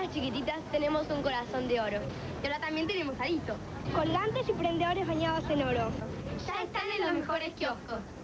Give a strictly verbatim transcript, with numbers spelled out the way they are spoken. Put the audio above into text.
las chiquititas tenemos un corazón de oro. Y ahora también tenemos arito. Colgantes y prendedores bañados en oro. Ya están en los mejores kioscos.